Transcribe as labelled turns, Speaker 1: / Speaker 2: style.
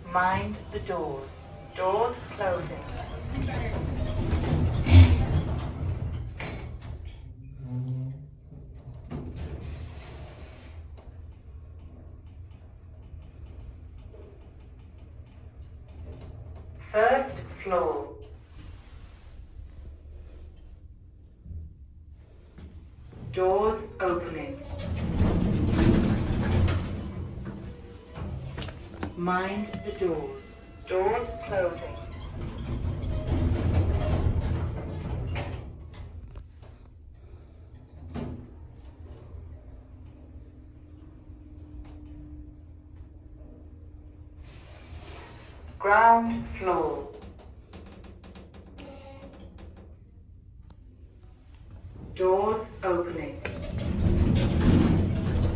Speaker 1: Mind the doors. Doors closing. First floor. Doors opening. Mind the doors. Doors closing. Ground floor. Doors opening.